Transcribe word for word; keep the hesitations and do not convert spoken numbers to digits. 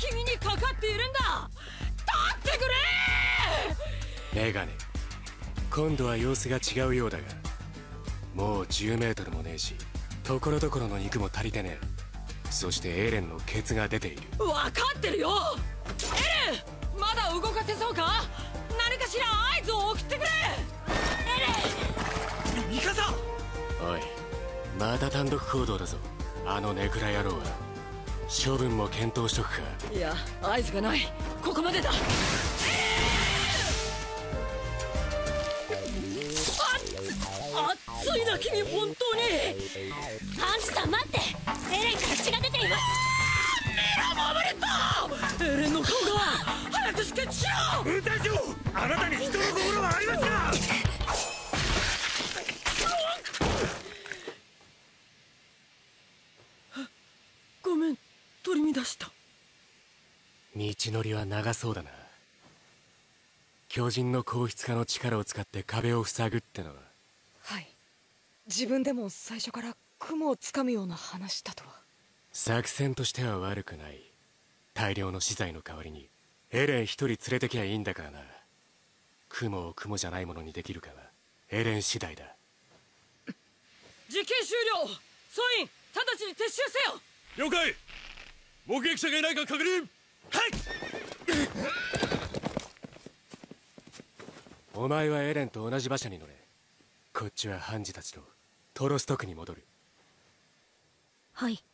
君にかかっているんだ。立ってくれ。 メガネ、今度は様子が違うようだが、もうじゅうメートルもねえし、ところどころの肉も足りてねえ。そしてエレンのケツが出ている。 分かってるよ。エレン、まだ動かせそうか。何かしら合図を送ってくれ。エレン。 ミカサ。 おい、また単独行動だぞ、あのネクラ野郎は。処分も検討しとくか。 いや、合図がない。ここまでだ。あ熱いな君、本当に。 ハンジさん待って、エレンから血が出ています。 ミラモブレット。エレンの顔が。早くスケッチしろ。 部隊長、あなたに人の心はありますか。 ごめん、取り乱した。 道のりは長そうだな。巨人の硬質化の力を使って壁を塞ぐってのは。 はい、自分でも最初から雲をつかむような話だとは。 作戦としては悪くない。大量の資材の代わりにエレン一人連れてきゃいいんだからな。雲を雲じゃないものにできるかはエレン次第だ。 実験終了。総員、直ちに撤収せよ。 了解。目撃者がいないか確認。はい。 お前はエレンと同じ馬車に乗れ。こっちはハンジたちとトロスト区に戻る。 はい。